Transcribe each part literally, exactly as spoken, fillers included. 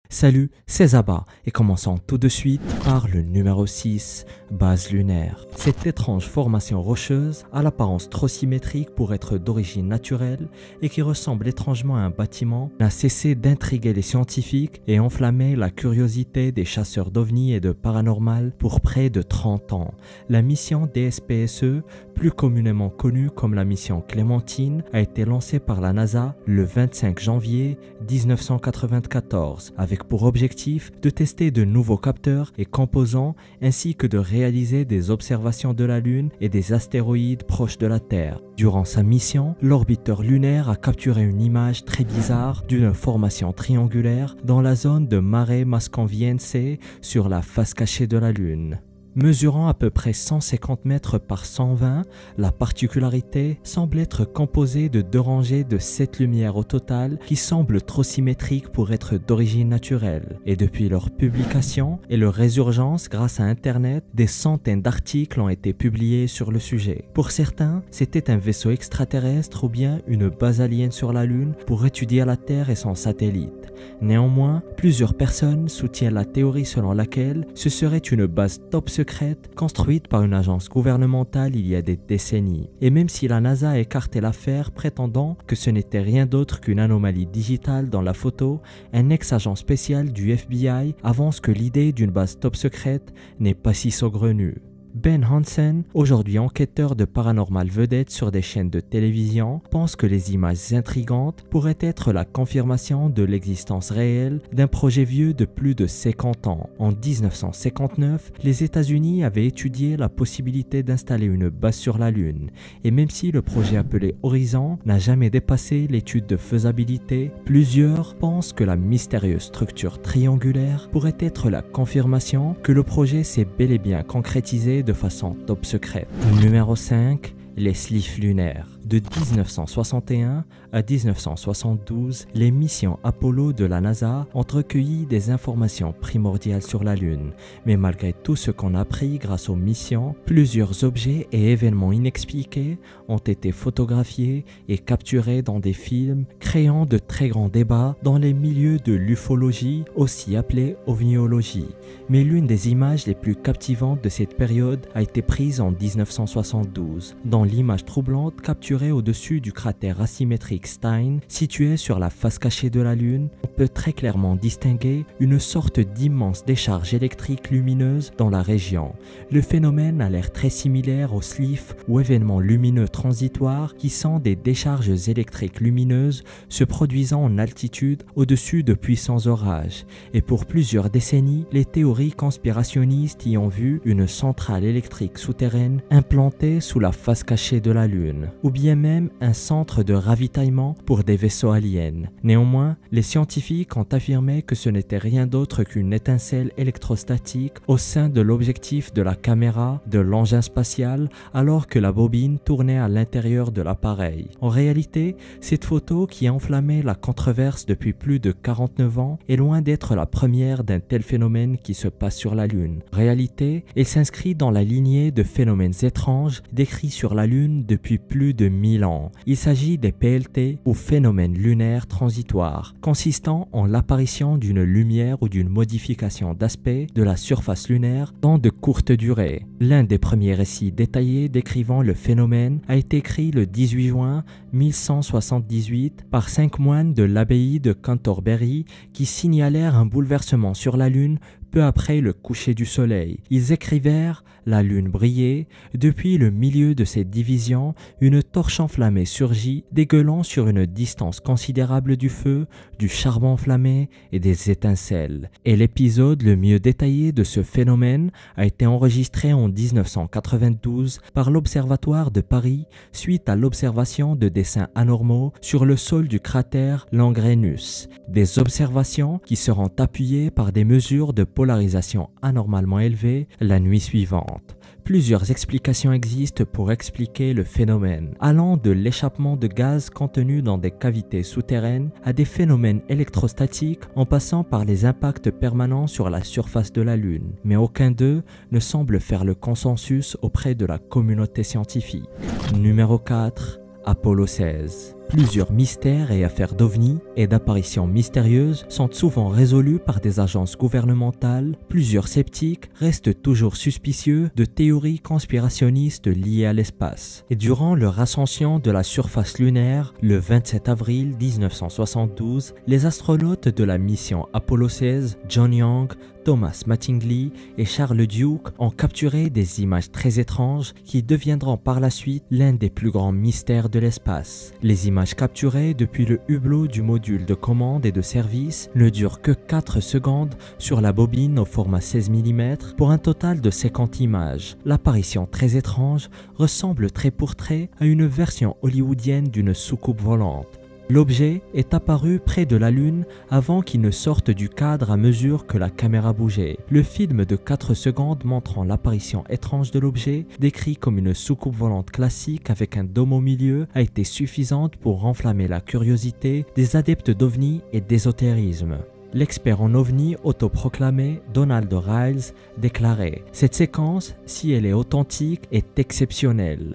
Salut, c'est Zaba et commençons tout de suite par le numéro six, base lunaire. Cette étrange formation rocheuse à l'apparence trop symétrique pour être d'origine naturelle et qui ressemble étrangement à un bâtiment n'a cessé d'intriguer les scientifiques et enflammer la curiosité des chasseurs d'ovnis et de paranormal pour près de trente ans. La mission D S P S E, plus communément connue comme la mission Clémentine, a été lancée par la NASA le vingt-cinq janvier mille neuf cent quatre-vingt-quatorze avec pour objectif de tester de nouveaux capteurs et composants ainsi que de réaliser des observations de la Lune et des astéroïdes proches de la Terre. Durant sa mission, l'orbiteur lunaire a capturé une image très bizarre d'une formation triangulaire dans la zone de Mare Mascanviense sur la face cachée de la Lune. Mesurant à peu près cent cinquante mètres par cent vingt, la particularité semble être composée de deux rangées de sept lumières au total qui semblent trop symétriques pour être d'origine naturelle. Et depuis leur publication et leur résurgence grâce à Internet, des centaines d'articles ont été publiés sur le sujet. Pour certains, c'était un vaisseau extraterrestre ou bien une base alien sur la Lune pour étudier la Terre et son satellite. Néanmoins, plusieurs personnes soutiennent la théorie selon laquelle ce serait une base top secrète construite par une agence gouvernementale il y a des décennies. Et même si la NASA a écarté l'affaire prétendant que ce n'était rien d'autre qu'une anomalie digitale dans la photo, un ex-agent spécial du F B I avance que l'idée d'une base top secrète n'est pas si saugrenue. Ben Hansen, aujourd'hui enquêteur de paranormal vedette sur des chaînes de télévision, pense que les images intrigantes pourraient être la confirmation de l'existence réelle d'un projet vieux de plus de cinquante ans. En mille neuf cent cinquante-neuf, les États-Unis avaient étudié la possibilité d'installer une base sur la Lune, et même si le projet appelé Horizon n'a jamais dépassé l'étude de faisabilité, plusieurs pensent que la mystérieuse structure triangulaire pourrait être la confirmation que le projet s'est bel et bien concrétisé de façon top secrète. Numéro cinq. Les slifs lunaires. De mille neuf cent soixante et un à mille neuf cent soixante-douze, les missions Apollo de la NASA ont recueilli des informations primordiales sur la Lune. Mais malgré tout ce qu'on a appris grâce aux missions, plusieurs objets et événements inexpliqués ont été photographiés et capturés dans des films, créant de très grands débats dans les milieux de l'ufologie, aussi appelée ovniologie. Mais l'une des images les plus captivantes de cette période a été prise en mille neuf cent soixante-douze, dans l'image troublante capturée au-dessus du cratère asymétrique Stein, situé sur la face cachée de la Lune. On peut très clairement distinguer une sorte d'immense décharge électrique lumineuse dans la région. Le phénomène a l'air très similaire aux slifs ou événements lumineux transitoires qui sont des décharges électriques lumineuses se produisant en altitude au-dessus de puissants orages. Et pour plusieurs décennies, les théories conspirationnistes y ont vu une centrale électrique souterraine implantée sous la face cachée de la Lune, ou bien même un centre de ravitaillement pour des vaisseaux aliens. Néanmoins, les scientifiques ont affirmé que ce n'était rien d'autre qu'une étincelle électrostatique au sein de l'objectif de la caméra de l'engin spatial alors que la bobine tournait à l'intérieur de l'appareil. En réalité, cette photo qui a enflammé la controverse depuis plus de quarante-neuf ans est loin d'être la première d'un tel phénomène qui se passe sur la Lune. En réalité, elle s'inscrit dans la lignée de phénomènes étranges décrits sur la Lune depuis plus de mille ans. Il s'agit des P L T ou phénomènes lunaires transitoires, consistant en l'apparition d'une lumière ou d'une modification d'aspect de la surface lunaire dans de courtes durées. L'un des premiers récits détaillés décrivant le phénomène a été écrit le dix-huit juin mille cent soixante-dix-huit par cinq moines de l'abbaye de Canterbury qui signalèrent un bouleversement sur la Lune peu après le coucher du soleil. Ils écrivirent « La lune brillait. Depuis le milieu de cette division, une torche enflammée surgit, dégueulant sur une distance considérable du feu, du charbon enflammé et des étincelles. » Et l'épisode le mieux détaillé de ce phénomène a été enregistré en mille neuf cent quatre-vingt-douze par l'Observatoire de Paris suite à l'observation de dessins anormaux sur le sol du cratère Langrenus. Des observations qui seront appuyées par des mesures de polarisation anormalement élevée la nuit suivante. Plusieurs explications existent pour expliquer le phénomène, allant de l'échappement de gaz contenu dans des cavités souterraines à des phénomènes électrostatiques en passant par les impacts permanents sur la surface de la Lune. Mais aucun d'eux ne semble faire le consensus auprès de la communauté scientifique. Numéro quatre. Apollo seize. Plusieurs mystères et affaires d'ovnis et d'apparitions mystérieuses sont souvent résolus par des agences gouvernementales. Plusieurs sceptiques restent toujours suspicieux de théories conspirationnistes liées à l'espace. Et durant leur ascension de la surface lunaire, le vingt-sept avril mille neuf cent soixante-douze, les astronautes de la mission Apollo seize, John Young, Thomas Mattingly et Charles Duke ont capturé des images très étranges qui deviendront par la suite l'un des plus grands mystères de l'espace. Les images capturées depuis le hublot du module de commande et de service ne durent que quatre secondes sur la bobine au format seize millimètres pour un total de cinquante images. L'apparition très étrange ressemble trait pour trait à une version hollywoodienne d'une soucoupe volante. L'objet est apparu près de la Lune avant qu'il ne sorte du cadre à mesure que la caméra bougeait. Le film de quatre secondes montrant l'apparition étrange de l'objet, décrit comme une soucoupe volante classique avec un dôme au milieu, a été suffisante pour enflammer la curiosité des adeptes d'ovnis et d'ésotérisme. L'expert en ovni autoproclamé Donald Riles déclarait « Cette séquence, si elle est authentique, est exceptionnelle ».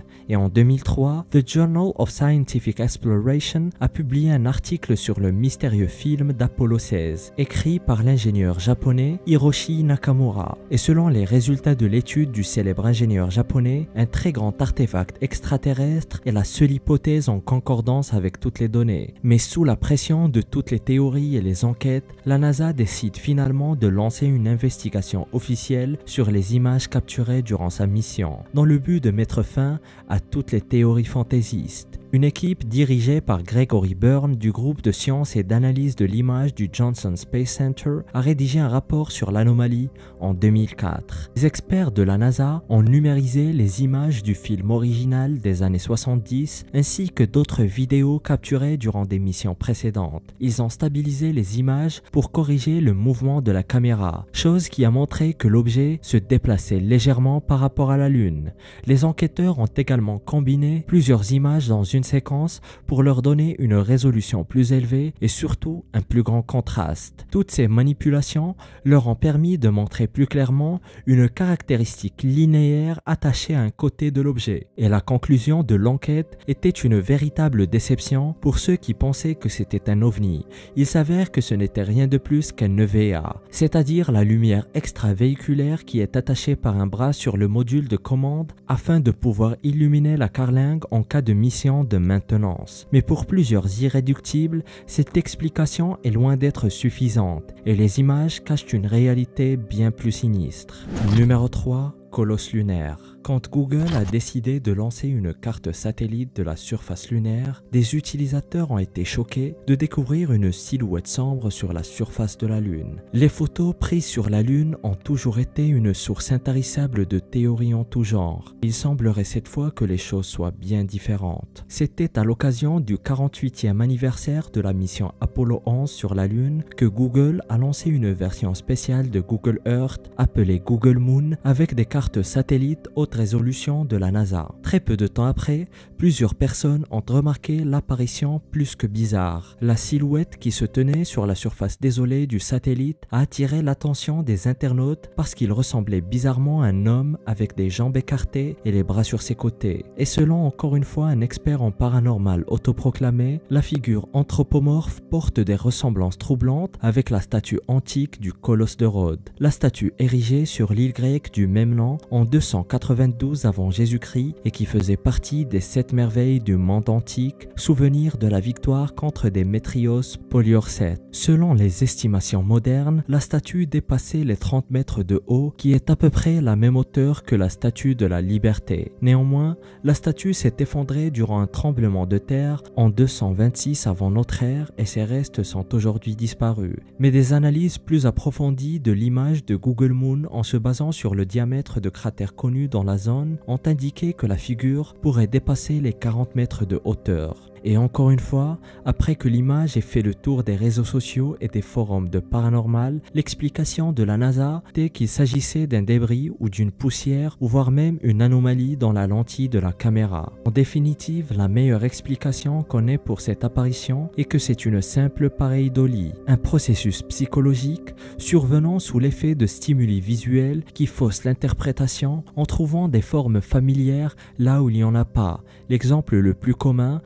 Et en deux mille trois, The Journal of Scientific Exploration a publié un article sur le mystérieux film d'Apollo seize, écrit par l'ingénieur japonais Hiroshi Nakamura. Et selon les résultats de l'étude du célèbre ingénieur japonais, un très grand artefact extraterrestre est la seule hypothèse en concordance avec toutes les données. Mais sous la pression de toutes les théories et les enquêtes, la NASA décide finalement de lancer une investigation officielle sur les images capturées durant sa mission, dans le but de mettre fin à toutes les théories fantaisistes. Une équipe dirigée par Gregory Byrne du groupe de sciences et d'analyse de l'image du Johnson Space Center a rédigé un rapport sur l'anomalie en deux mille quatre. Les experts de la NASA ont numérisé les images du film original des années soixante-dix ainsi que d'autres vidéos capturées durant des missions précédentes. Ils ont stabilisé les images pour corriger le mouvement de la caméra, chose qui a montré que l'objet se déplaçait légèrement par rapport à la Lune. Les enquêteurs ont également combiné plusieurs images dans une séquence pour leur donner une résolution plus élevée et surtout un plus grand contraste. Toutes ces manipulations leur ont permis de montrer plus clairement une caractéristique linéaire attachée à un côté de l'objet. Et la conclusion de l'enquête était une véritable déception pour ceux qui pensaient que c'était un ovni. Il s'avère que ce n'était rien de plus qu'un E V A, c'est-à-dire la lumière extravéhiculaire qui est attachée par un bras sur le module de commande afin de pouvoir illuminer la carlingue en cas de mission de maintenance. Mais pour plusieurs irréductibles, cette explication est loin d'être suffisante et les images cachent une réalité bien plus sinistre. Numéro trois. Colosse lunaire. Quand Google a décidé de lancer une carte satellite de la surface lunaire, des utilisateurs ont été choqués de découvrir une silhouette sombre sur la surface de la Lune. Les photos prises sur la Lune ont toujours été une source intarissable de théories en tout genre. Il semblerait cette fois que les choses soient bien différentes. C'était à l'occasion du quarante-huitième anniversaire de la mission Apollo onze sur la Lune que Google a lancé une version spéciale de Google Earth appelée Google Moon avec des cartes satellites haute résolution de la NASA. Très peu de temps après, plusieurs personnes ont remarqué l'apparition plus que bizarre. La silhouette qui se tenait sur la surface désolée du satellite a attiré l'attention des internautes parce qu'il ressemblait bizarrement à un homme avec des jambes écartées et les bras sur ses côtés. Et selon encore une fois un expert en paranormal autoproclamé, la figure anthropomorphe porte des ressemblances troublantes avec la statue antique du Colosse de Rhodes. La statue érigée sur l'île grecque du même nom en deux cent quatre-vingt-douze avant Jésus-Christ et qui faisait partie des sept merveilles du monde antique, souvenir de la victoire contre des Métrios Poliorcètes. Selon les estimations modernes, la statue dépassait les trente mètres de haut, qui est à peu près la même hauteur que la statue de la Liberté. Néanmoins, la statue s'est effondrée durant un tremblement de terre en deux cent vingt-six avant notre ère et ses restes sont aujourd'hui disparus. Mais des analyses plus approfondies de l'image de Google Moon en se basant sur le diamètre de cratères connus dans la zone ont indiqué que la figure pourrait dépasser les quarante mètres de hauteur. Et encore une fois, après que l'image ait fait le tour des réseaux sociaux et des forums de paranormal, l'explication de la NASA était qu'il s'agissait d'un débris ou d'une poussière ou voire même une anomalie dans la lentille de la caméra. En définitive, la meilleure explication qu'on ait pour cette apparition est que c'est une simple pareidolie, un processus psychologique survenant sous l'effet de stimuli visuels qui faussent l'interprétation en trouvant des formes familières là où il n'y en a pas. L'exemple le plus commun est de voir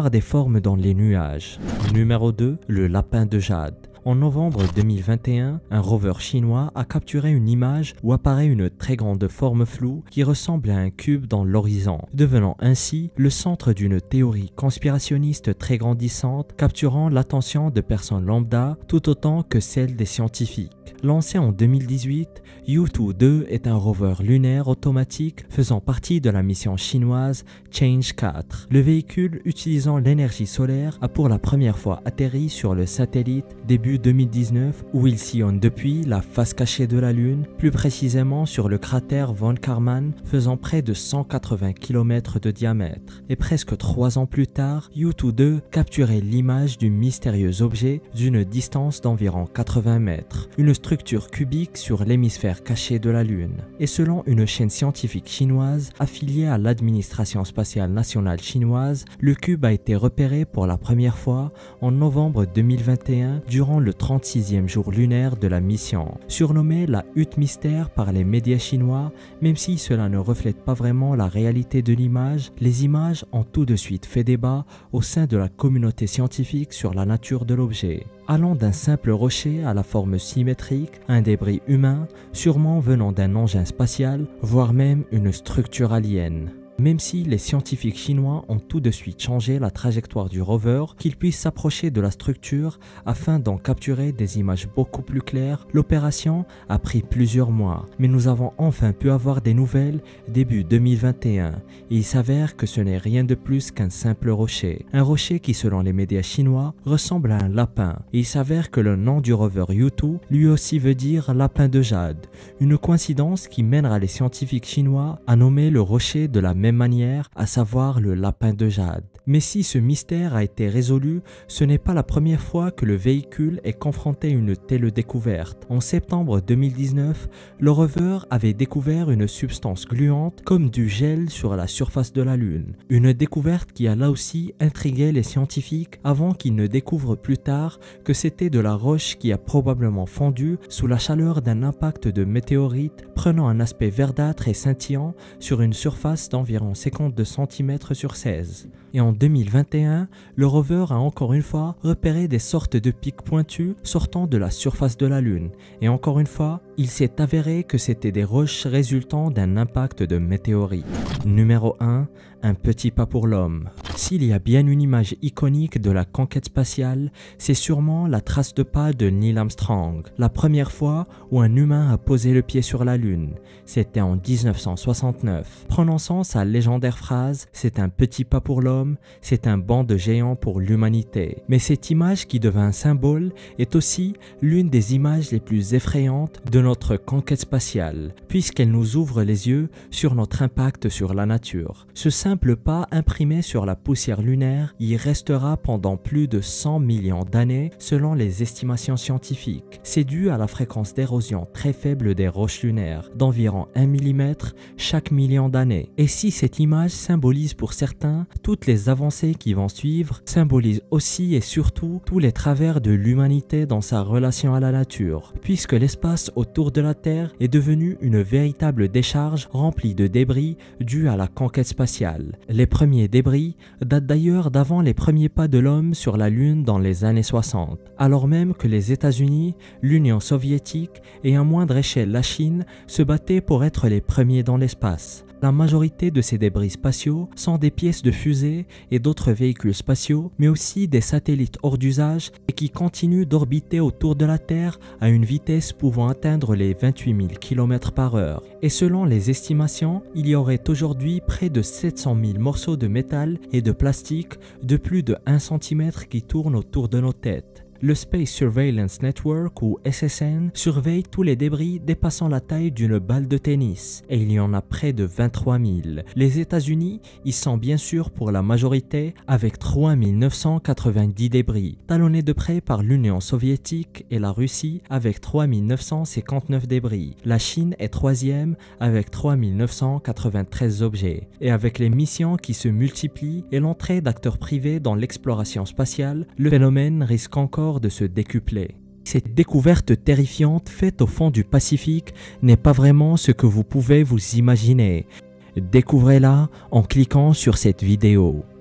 voir des formes dans les nuages. Numéro deux. Le lapin de jade. En novembre deux mille vingt et un, un rover chinois a capturé une image où apparaît une très grande forme floue qui ressemble à un cube dans l'horizon, devenant ainsi le centre d'une théorie conspirationniste très grandissante, capturant l'attention de personnes lambda tout autant que celle des scientifiques. Lancé en deux mille dix-huit, Yutu deux est un rover lunaire automatique faisant partie de la mission chinoise Change quatre. Le véhicule utilisant l'énergie solaire a pour la première fois atterri sur le satellite début deux mille dix-neuf où il sillonne depuis la face cachée de la Lune, plus précisément sur le cratère Von Karman faisant près de cent quatre-vingts kilomètres de diamètre. Et presque trois ans plus tard, Yutu deux capturait l'image du mystérieux objet d'une distance d'environ quatre-vingts mètres, une structure cubique sur l'hémisphère caché de la Lune. Et selon une chaîne scientifique chinoise affiliée à l'administration spatiale nationale chinoise, le cube a été repéré pour la première fois en novembre deux mille vingt et un durant le trente-sixième jour lunaire de la mission. Surnommée la hutte mystère par les médias chinois, même si cela ne reflète pas vraiment la réalité de l'image, les images ont tout de suite fait débat au sein de la communauté scientifique sur la nature de l'objet. Allant d'un simple rocher à la forme symétrique, un débris humain, sûrement venant d'un engin spatial, voire même une structure alien. Même si les scientifiques chinois ont tout de suite changé la trajectoire du rover, qu'il puisse s'approcher de la structure afin d'en capturer des images beaucoup plus claires, l'opération a pris plusieurs mois. Mais nous avons enfin pu avoir des nouvelles début deux mille vingt et un. Et il s'avère que ce n'est rien de plus qu'un simple rocher. Un rocher qui, selon les médias chinois, ressemble à un lapin. Et il s'avère que le nom du rover Yutu lui aussi veut dire lapin de jade. Une coïncidence qui mènera les scientifiques chinois à nommer le rocher de la même manière, à savoir le lapin de jade. Mais si ce mystère a été résolu, ce n'est pas la première fois que le véhicule est confronté à une telle découverte. En septembre deux mille dix-neuf, le rover avait découvert une substance gluante comme du gel sur la surface de la Lune. Une découverte qui a là aussi intrigué les scientifiques avant qu'ils ne découvrent plus tard que c'était de la roche qui a probablement fondu sous la chaleur d'un impact de météorite prenant un aspect verdâtre et scintillant sur une surface d'environ cinquante-deux centimètres sur seize. Et en deux mille vingt et un, le rover a encore une fois repéré des sortes de pics pointus sortant de la surface de la Lune. Et encore une fois, il s'est avéré que c'était des roches résultant d'un impact de météorite. Numéro un. Un petit pas pour l'homme. S'il y a bien une image iconique de la conquête spatiale, c'est sûrement la trace de pas de Neil Armstrong, la première fois où un humain a posé le pied sur la Lune. C'était en mille neuf cent soixante-neuf. Prononçant sa légendaire phrase « C'est un petit pas pour l'homme, c'est un bond de géant pour l'humanité ». Mais cette image qui devint un symbole est aussi l'une des images les plus effrayantes de notre conquête spatiale, puisqu'elle nous ouvre les yeux sur notre impact sur la nature. Ce simple pas imprimé sur la poussière lunaire y restera pendant plus de cent millions d'années selon les estimations scientifiques. C'est dû à la fréquence d'érosion très faible des roches lunaires, d'environ un millimètre chaque million d'années. Et si cette image symbolise pour certains toutes les avancées qui vont suivre, symbolise aussi et surtout tous les travers de l'humanité dans sa relation à la nature, puisque l'espace autour de la Terre est devenu une véritable décharge remplie de débris dus à la conquête spatiale. Les premiers débris datent d'ailleurs d'avant les premiers pas de l'homme sur la Lune dans les années soixante, alors même que les États-Unis, l'Union soviétique et à moindre échelle la Chine se battaient pour être les premiers dans l'espace. La majorité de ces débris spatiaux sont des pièces de fusées et d'autres véhicules spatiaux, mais aussi des satellites hors d'usage et qui continuent d'orbiter autour de la Terre à une vitesse pouvant atteindre les vingt-huit mille kilomètres par heure. Et selon les estimations, il y aurait aujourd'hui près de sept cent mille morceaux de métal et de plastique de plus de un centimètre qui tournent autour de nos têtes. Le Space Surveillance Network ou S S N surveille tous les débris dépassant la taille d'une balle de tennis et il y en a près de vingt-trois mille. Les États-Unis y sont bien sûr pour la majorité avec trois mille neuf cent quatre-vingt-dix débris, talonnés de près par l'Union soviétique et la Russie avec trois mille neuf cent cinquante-neuf débris. La Chine est troisième avec trois mille neuf cent quatre-vingt-treize objets. Et avec les missions qui se multiplient et l'entrée d'acteurs privés dans l'exploration spatiale, le phénomène risque encore de se décupler. Cette découverte terrifiante faite au fond du Pacifique n'est pas vraiment ce que vous pouvez vous imaginer. Découvrez-la en cliquant sur cette vidéo.